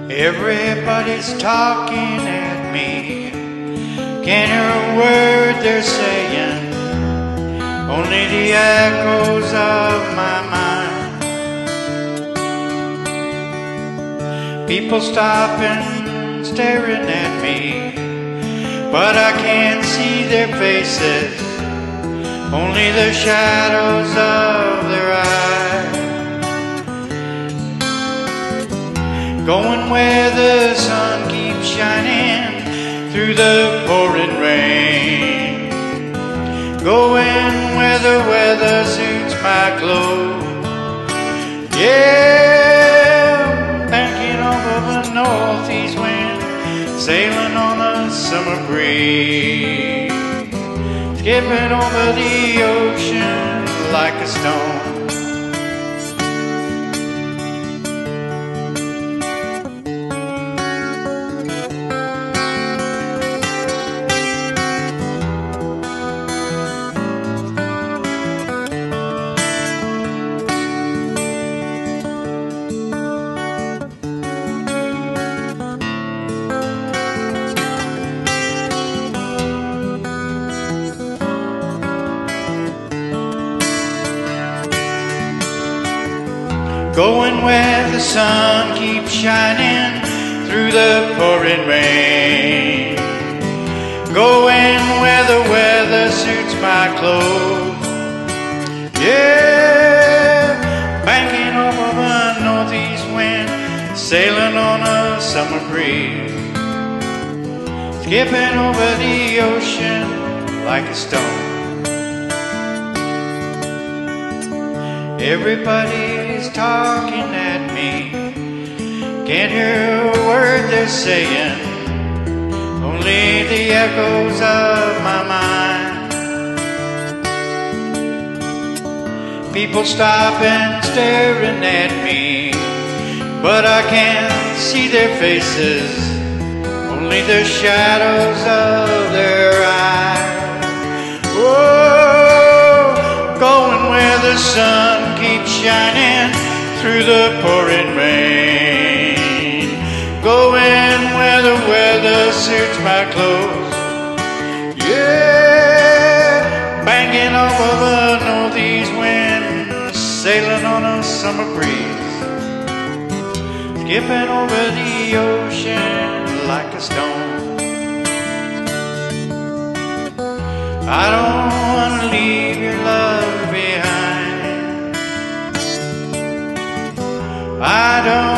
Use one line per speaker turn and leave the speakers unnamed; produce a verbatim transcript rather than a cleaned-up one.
Everybody's talking at me. Can't hear a word they're saying, only the echoes of my mind. People stopping, staring at me, but I can't see their faces, only the shadows of their eyes. Going where the sun keeps shining through the pouring rain. Going where the weather suits my clothes. Yeah, banking off of a northeast wind, sailing on a summer breeze, skipping over the ocean like a stone. Going where the sun keeps shining through the pouring rain. Going where the weather suits my clothes. Yeah, banking off of a northeast wind, sailing on a summer breeze, skipping over the ocean like a stone. Everybody's talking at me, can't hear a word they're saying, only the echoes of my mind. People stopping, staring at me, but I can't see their faces, only the shadows of their eyes. Whoa, going where the sun keeps shining through the pouring rain. Going where the weather suits my clothes. Yeah, banking off of a northeast wind, sailing on a summer breeze, skipping over the ocean like a stone. I don't want to leave your love behind. I don't